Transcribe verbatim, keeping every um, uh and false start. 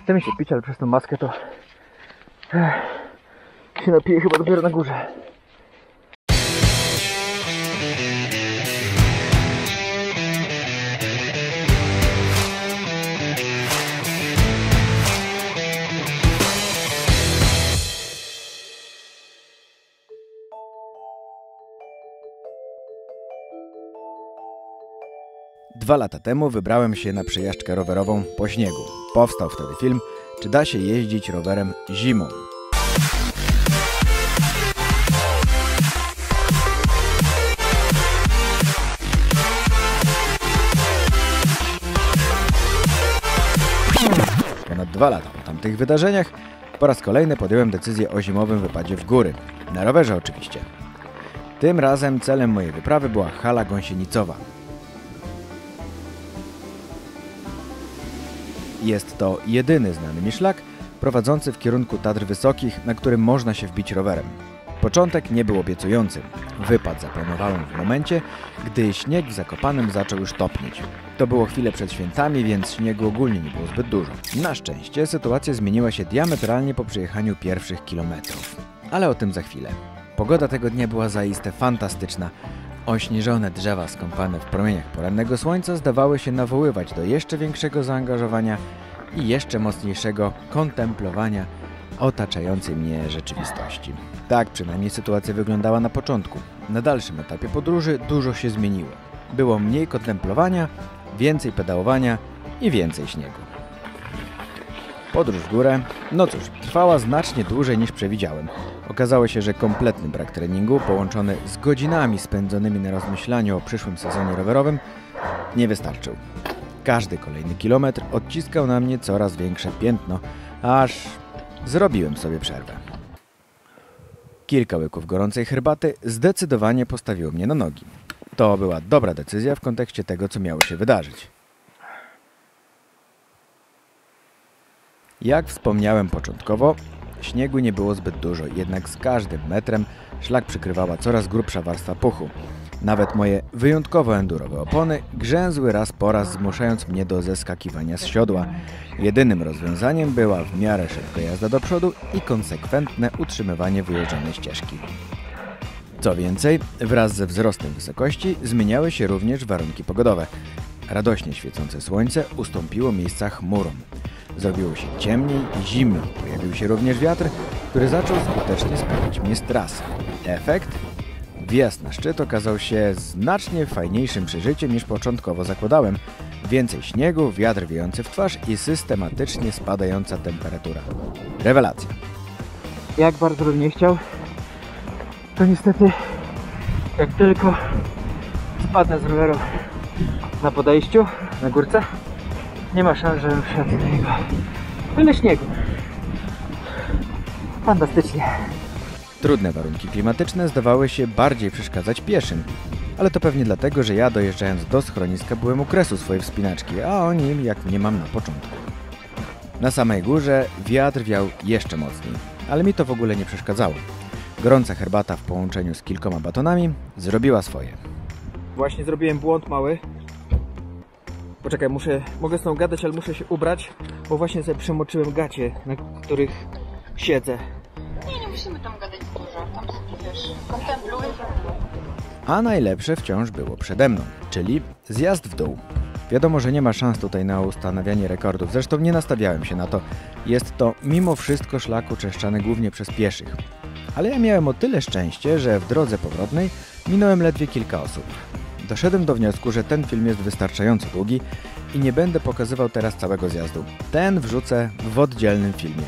Chce mi się pić, ale przez tą maskę to Ech, się napiję chyba dopiero na górze. Dwa lata temu wybrałem się na przejażdżkę rowerową po śniegu. Powstał wtedy film, czy da się jeździć rowerem zimą. Ponad dwa lata po tamtych wydarzeniach po raz kolejny podjąłem decyzję o zimowym wypadzie w góry. Na rowerze oczywiście. Tym razem celem mojej wyprawy była Hala Gąsienicowa. Jest to jedyny znany mi szlak prowadzący w kierunku Tatr Wysokich, na którym można się wbić rowerem. Początek nie był obiecujący. Wypad zaplanowałem w momencie, gdy śnieg w Zakopanem zaczął już topnieć. To było chwilę przed świętami, więc śniegu ogólnie nie było zbyt dużo. Na szczęście sytuacja zmieniła się diametralnie po przejechaniu pierwszych kilometrów. Ale o tym za chwilę. Pogoda tego dnia była zaiste fantastyczna. Ośnieżone drzewa skąpane w promieniach porannego słońca zdawały się nawoływać do jeszcze większego zaangażowania i jeszcze mocniejszego kontemplowania otaczającej mnie rzeczywistości. Tak przynajmniej sytuacja wyglądała na początku. Na dalszym etapie podróży dużo się zmieniło. Było mniej kontemplowania, więcej pedałowania i więcej śniegu. Podróż w górę, no cóż, trwała znacznie dłużej niż przewidziałem. Okazało się, że kompletny brak treningu, połączony z godzinami spędzonymi na rozmyślaniu o przyszłym sezonie rowerowym, nie wystarczył. Każdy kolejny kilometr odciskał na mnie coraz większe piętno, aż zrobiłem sobie przerwę. Kilka łyków gorącej herbaty zdecydowanie postawiło mnie na nogi. To była dobra decyzja w kontekście tego, co miało się wydarzyć. Jak wspomniałem początkowo, śniegu nie było zbyt dużo, jednak z każdym metrem szlak przykrywała coraz grubsza warstwa puchu. Nawet moje wyjątkowo endurowe opony grzęzły raz po raz, zmuszając mnie do zeskakiwania z siodła. Jedynym rozwiązaniem była w miarę szybka jazda do przodu i konsekwentne utrzymywanie wyjeżdżonej ścieżki. Co więcej, wraz ze wzrostem wysokości zmieniały się również warunki pogodowe. Radośnie świecące słońce ustąpiło miejsca chmurom. Zrobiło się ciemniej i zimniej. Pojawił się również wiatr, który zaczął skutecznie spychać mnie z trasy. Efekt? Wjazd na szczyt okazał się znacznie fajniejszym przeżyciem niż początkowo zakładałem. Więcej śniegu, wiatr wiejący w twarz i systematycznie spadająca temperatura. Rewelacja. Jak bardzo bym nie chciał, to niestety jak tylko spadnę z roweru na podejściu, na górce, nie ma szans, żebym wszedł do niego. Tyle śniegu. Fantastycznie. Trudne warunki klimatyczne zdawały się bardziej przeszkadzać pieszym. Ale to pewnie dlatego, że ja dojeżdżając do schroniska byłem u kresu swojej wspinaczki, a o nim jak nie mam na początku. Na samej górze wiatr wiał jeszcze mocniej, ale mi to w ogóle nie przeszkadzało. Gorąca herbata w połączeniu z kilkoma batonami zrobiła swoje. Właśnie zrobiłem błąd mały. Poczekaj, muszę, mogę z tą gadać, ale muszę się ubrać, bo właśnie sobie przemoczyłem gacie, na których siedzę. Nie, nie musimy tam gadać dużo, tam sobie wiesz, kontempluj. A najlepsze wciąż było przede mną, czyli zjazd w dół. Wiadomo, że nie ma szans tutaj na ustanawianie rekordów, zresztą nie nastawiałem się na to. Jest to mimo wszystko szlak uczęszczany głównie przez pieszych. Ale ja miałem o tyle szczęście, że w drodze powrotnej minąłem ledwie kilka osób. Doszedłem do wniosku, że ten film jest wystarczająco długi i nie będę pokazywał teraz całego zjazdu. Ten wrzucę w oddzielnym filmie.